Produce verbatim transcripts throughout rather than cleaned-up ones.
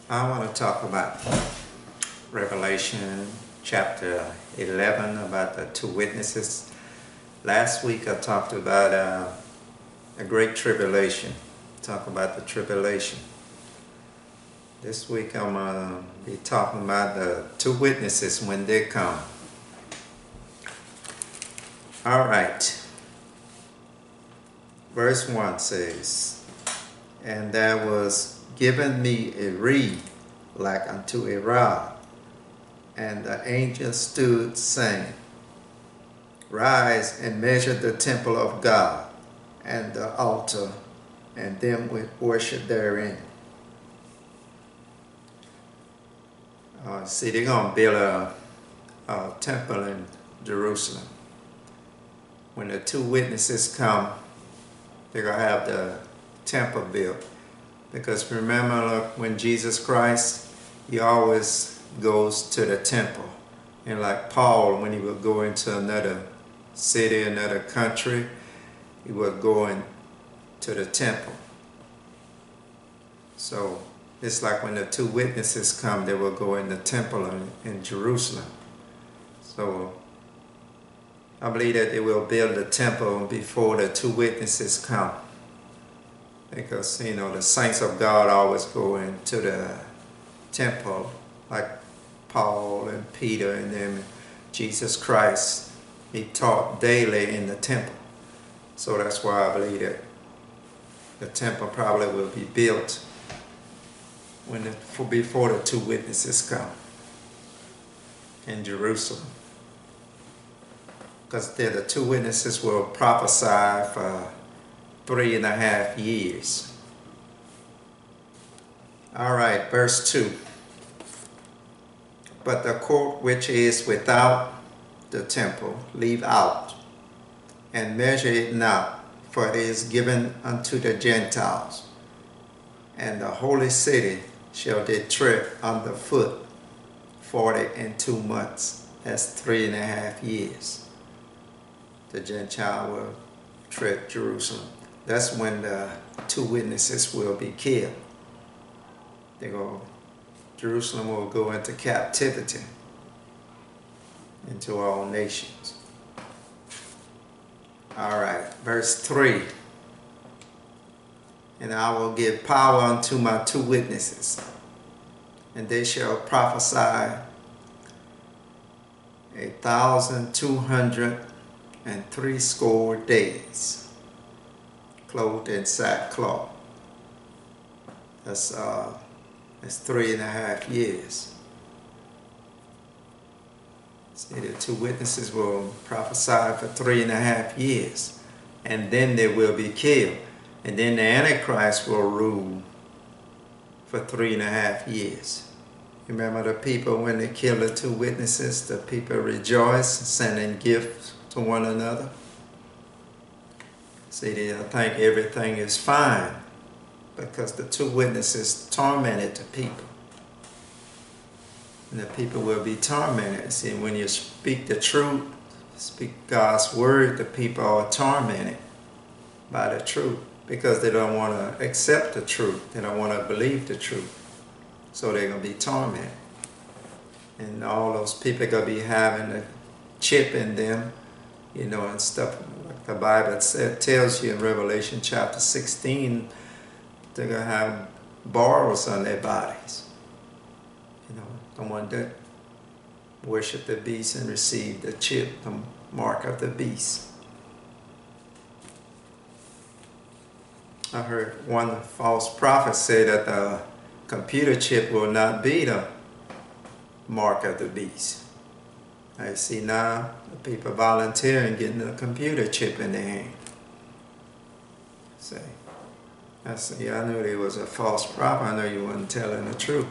I want to talk about Revelation chapter eleven about the two witnesses. Last week I talked about uh, a great tribulation. Talk about the tribulation. This week I'm going to be talking about the two witnesses when they come. All right. Verse one says, "And there was given me a reed like unto a rod, and the angel stood, saying, Rise and measure the temple of God, and the altar, and them which worship therein." Uh, see, they're going to build a, a temple in Jerusalem. When the two witnesses come, they're going to have the temple built. Because remember, look, when Jesus Christ, he always goes to the temple. And like Paul, when he would go into another city, another country, he would go into the temple. So it's like when the two witnesses come, they will go in the temple in, in Jerusalem. So I believe that they will build the temple before the two witnesses come. Because, you know, the saints of God always go into the temple, like Paul and Peter and them. Jesus Christ, he taught daily in the temple. So that's why I believe that the temple probably will be built when the, for, before the two witnesses come in Jerusalem. Because the two witnesses will prophesy for three and a half years. All right, verse two. "But the court which is without the temple leave out, and measure it not, for it is given unto the Gentiles. And the holy city shall they tread under foot forty and two months." That's three and a half years. The Gentile will tread Jerusalem. That's when the two witnesses will be killed. They go, Jerusalem will go into captivity into all nations. All right, verse three. "And I will give power unto my two witnesses, and they shall prophesy a thousand two hundred and three score days, clothed in sackcloth." That's uh, that's three and a half years. See, the two witnesses will prophesy for three and a half years, and then they will be killed. And then the Antichrist will rule for three and a half years. Remember the people, when they killed the two witnesses, the people rejoiced, sending gifts to one another. See, they think everything is fine because the two witnesses tormented the people. And the people will be tormented. See, when you speak the truth, speak God's word, the people are tormented by the truth because they don't want to accept the truth. They don't want to believe the truth. So they're going to be tormented. And all those people are going to be having a chip in them, you know, and stuff. Like the Bible said, tells you in Revelation chapter sixteen, they're going to have borers on their bodies. You know, the one that worship the beast and receive the chip, the mark of the beast. I heard one false prophet say that the computer chip will not be the mark of the beast. I see now the people volunteering getting a computer chip in their hand. Say, I said, yeah, I knew he was a false prophet. I know you weren't telling the truth.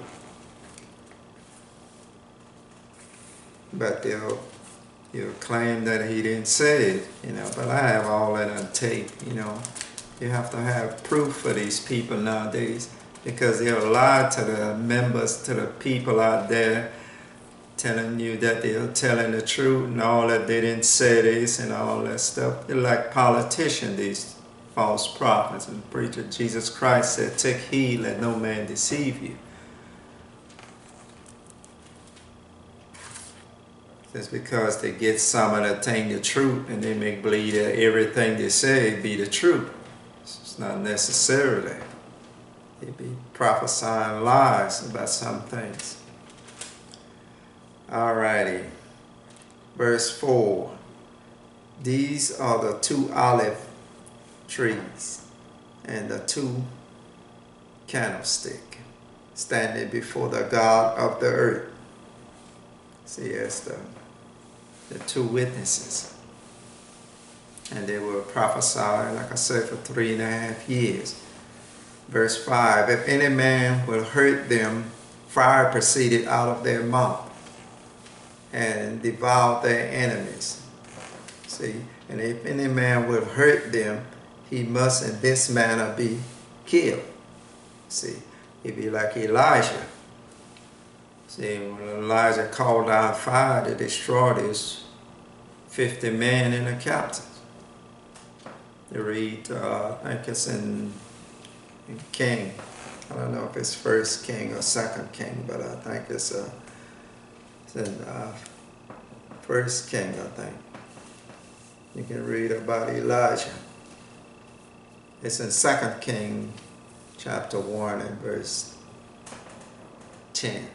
But they'll, you'll claim that he didn't say it, you know, but I have all that on tape, you know. You have to have proof for these people nowadays because they'll lie to the members, to the people out there, telling you that they're telling the truth and all that they didn't say this and all that stuff. They're like politicians, these false prophets and preachers. Jesus Christ said, "Take heed, let no man deceive you." Just because they get some of the thing the truth and they make believe that everything they say be the truth. It's not necessarily. They be prophesying lies about some things. Alrighty. Verse four. These are the two olive trees and the two candlesticks standing before the God of the earth. See, that's the, the two witnesses. And they were prophesying, like I said, for three and a half years. Verse five, if any man will hurt them, fire proceeded out of their mouth and devoured their enemies. See, and if any man will hurt them, he must in this manner be killed. See, he'd be like Elijah. See, when Elijah called down fire to destroy this fifty men and a captain. You read, uh, I think it's in, in King. I don't know if it's First King or Second King, but I think it's, uh, it's in uh, First King, I think. You can read about Elijah. It's in Second King, chapter one and verse ten.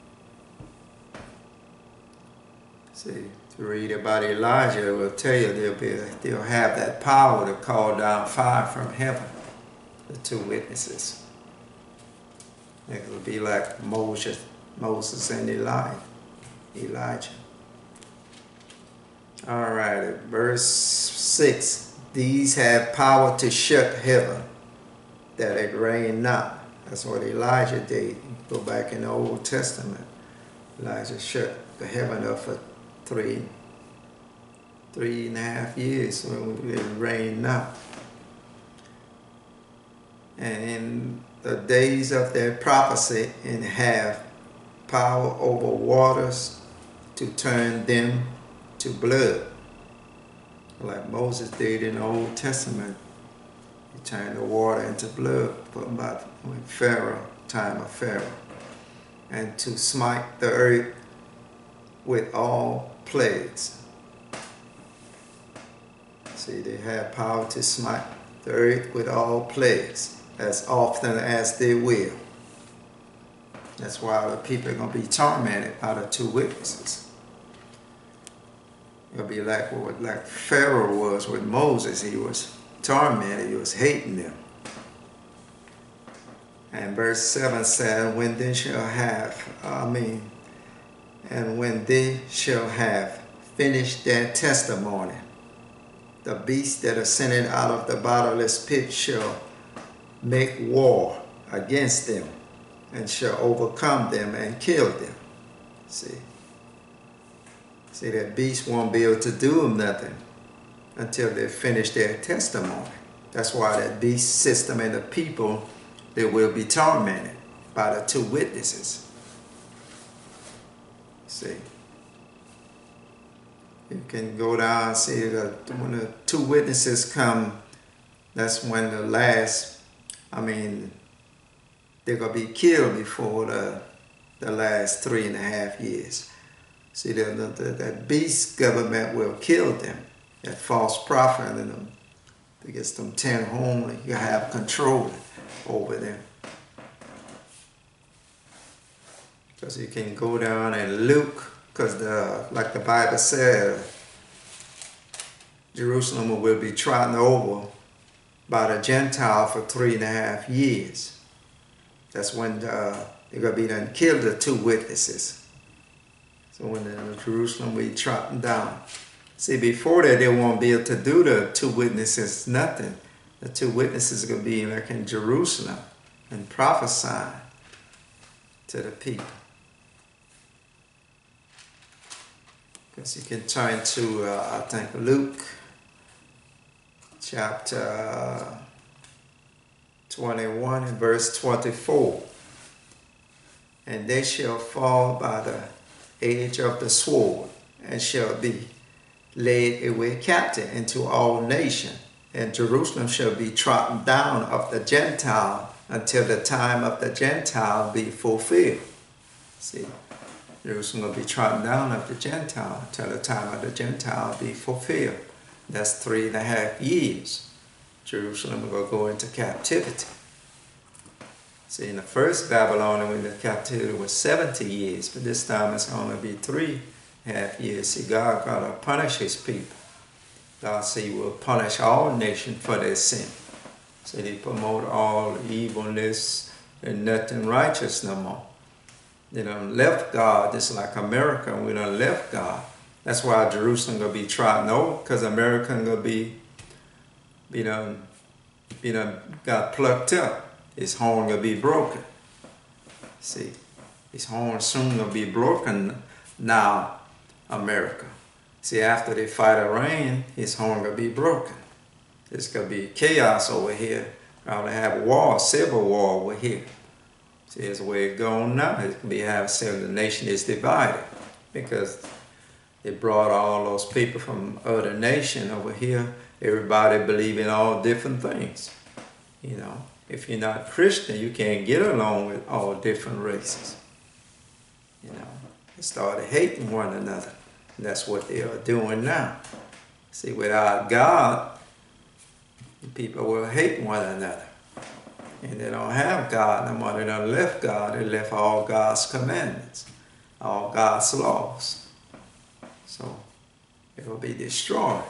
See, to read about Elijah, it will tell you they'll, be, they'll have that power to call down fire from heaven, the two witnesses. It will be like Moses, Moses and Eli, Elijah. All right, verse six. These have power to shut heaven, that it rain not. That's what Elijah did. Go back in the Old Testament. Elijah shut the heaven up for three, three and a half years, so it rained not. And in the days of their prophecy, and have power over waters to turn them to blood, like Moses did in the Old Testament. He turned the water into blood for about when Pharaoh, time of Pharaoh, and to smite the earth with all plagues. See, they have power to smite the earth with all plagues as often as they will. That's why the people are going to be tormented by the two witnesses. It'll be like what like Pharaoh was with Moses. He was tormented. He was hating them. And verse seven said, when they shall have, I mean, and when they shall have finished their testimony, the beasts that ascended out of the bottomless pit shall make war against them, and shall overcome them and kill them. See? See, that beast won't be able to do them nothing until they finish their testimony. That's why that beast system and the people, they will be tormented by the two witnesses. See? You can go down and see that when the two witnesses come, that's when the last, I mean, they're going to be killed before the, the last three and a half years. See, the, the, the, that beast government will kill them. That false prophet and them, they get them ten home, you have control over them. Because you can go down and Luke, because the like the Bible said, Jerusalem will be trodden over by the Gentile for three and a half years. That's when the, they're going to be done kill the two witnesses. So when the Jerusalem will be trodden down. See, before that, they won't be able to do the two witnesses nothing. The two witnesses are going to be like in Jerusalem and prophesying to the people. Because you can turn to, uh, I think, Luke chapter twenty-one and verse twenty-four. And they shall fall by the edge of the sword, and shall be led away captive into all nations, and Jerusalem shall be trodden down of the Gentile until the time of the Gentile be fulfilled. See, Jerusalem will be trodden down of the Gentile till the time of the Gentile be fulfilled. That's three and a half years. Jerusalem will go into captivity. See, in the first Babylon, when the captivity was seventy years, but this time it's only be three and a half years. See, God got to punish his people. God said he will punish all nations for their sin. So they promote all evilness and nothing righteous no more. They done left God, just like America, we done left God. That's why Jerusalem gonna be trodden over, because America gonna be, be done, be done got plucked up. His horn gonna be broken. See, his horn soon gonna be broken now, America. See, after they fight Iran, his horn gonna be broken. There's gonna be chaos over here. Probably have war, civil war over here. See, that's the way it's going now. It can be have the nation is divided because they brought all those people from other nation over here. Everybody believe in all different things. You know, if you're not Christian, you can't get along with all different races. You know, they started hating one another. And that's what they are doing now. See, without God, people will hate one another. And they don't have God no more. They don't left God. They left all God's commandments, all God's laws. So it will be destroyed.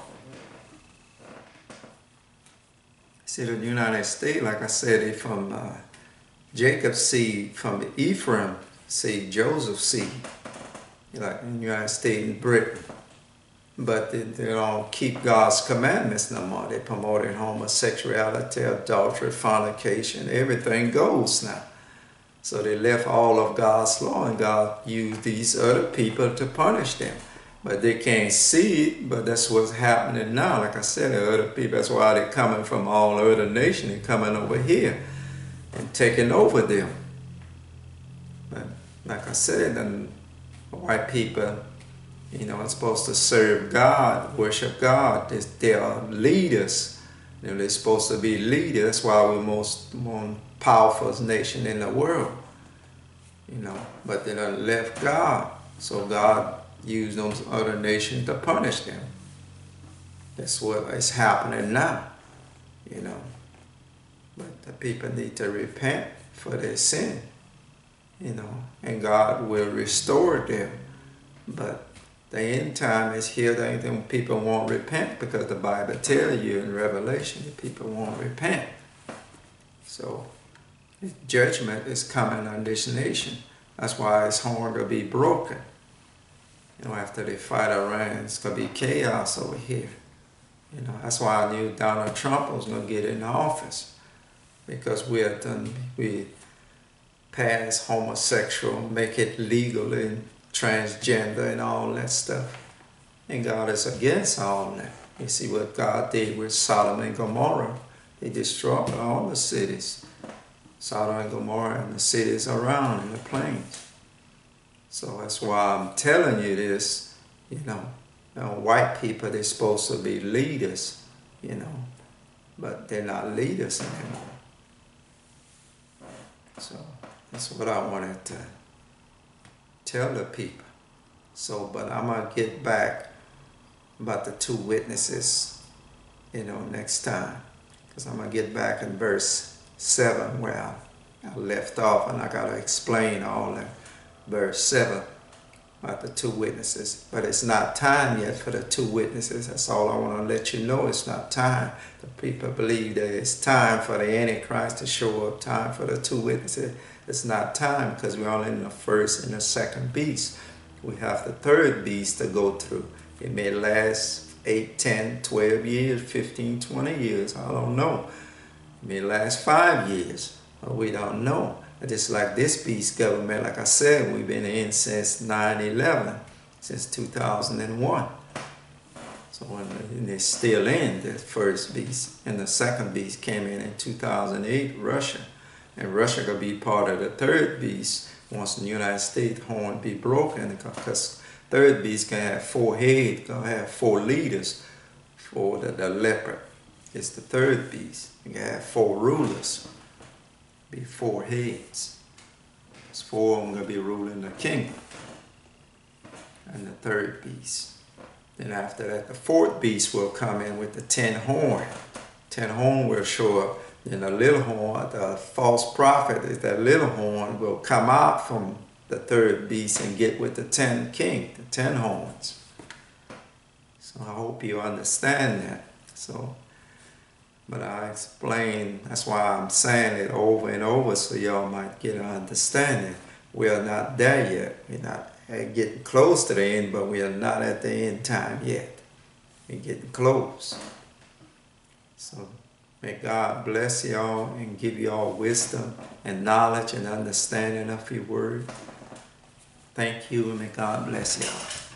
See, the United States, like I said, they from uh, Jacob's seed, from Ephraim seed, Joseph's seed, like in the United States and Britain. But they, they don't keep God's commandments no more. They promoted homosexuality, adultery, fornication, everything goes now. So they left all of God's law, and God used these other people to punish them. But they can't see it, but that's what's happening now. Like I said, the other people, that's why they're coming from all other nations. They're coming over here and taking over them. But like I said, the white people, you know, are supposed to serve God, worship God. They, they are leaders. You know, they're supposed to be leaders. That's why we're most, most powerful nation in the world. You know, but they done left God. So God used those other nations to punish them. That's what is happening now. You know. But the people need to repent for their sin. You know, and God will restore them. But the end time is here. Then people won't repent because the Bible tells you in Revelation that people won't repent. So judgment is coming on this nation. That's why its horn will be broken. You know, after they fight Iran, it's gonna be chaos over here. You know, that's why I knew Donald Trump was gonna get in office, because we have done we pass homosexual, make it legal in transgender and all that stuff. And God is against all that. You see what God did with Sodom and Gomorrah. He destroyed all the cities. Sodom and Gomorrah and the cities around in the plains. So that's why I'm telling you this, you know. You know, white people, they're supposed to be leaders, you know, but they're not leaders anymore. So that's what I wanted to tell the people. So, but I'm going to get back about the two witnesses, you know, next time. Because I'm going to get back in verse seven where I, I left off, and I got to explain all that. Verse seven about the two witnesses. But it's not time yet for the two witnesses. That's all I want to let you know. It's not time. The people believe that it's time for the Antichrist to show up, time for the two witnesses. It's not time, because we're only in the first and the second beast. We have the third beast to go through. It may last eight, ten, twelve years, fifteen, twenty years. I don't know. It may last five years. But we don't know. Just like this beast government, like I said, we've been in since nine eleven, since two thousand one. So when they're still in, the first beast. And the second beast came in in two thousand eight, Russia. And Russia could be part of the third beast once the United States horn be broken, because third beast can have four heads, can have four leaders. For the, the leopard, it's the third beast. You can have four rulers, be four heads. It's four of them gonna be ruling the kingdom. and the third beast. Then after that, the fourth beast will come in with the ten horn. Ten horn will show up. Then the little horn, the false prophet, is that little horn will come out from the third beast and get with the ten king, the ten horns. So I hope you understand that. So, but I explain, that's why I'm saying it over and over so y'all might get an understanding. We are not there yet. We're not getting close to the end, but we are not at the end time yet. We're getting close. So may God bless y'all and give y'all wisdom and knowledge and understanding of His word. Thank you, and may God bless y'all.